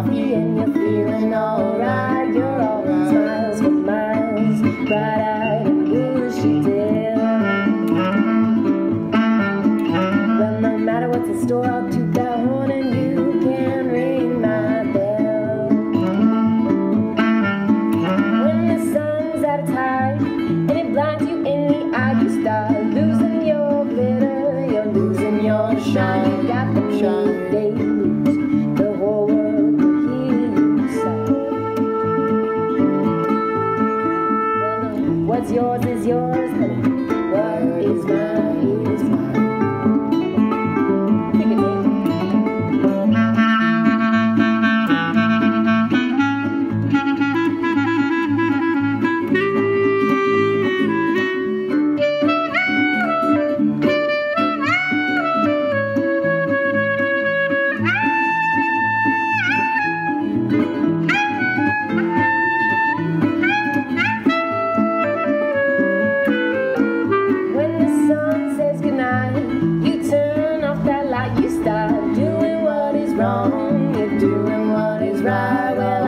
coffee and you're feeling alright. You're all smiles for miles, bright-eyed and bushy-tailed. Well, no matter what's in store, I'll toot that horn and you can ring my bell. When the sun's at its height and it blinds you in the eye, you start losing your glitter, you're losing your shine. You got the shine, they lose, the whole world will hear you sigh. Well, what's yours is yours, honey. What is mine is mine. Take it, Nathan. Wrong, you're doing what is right. Well,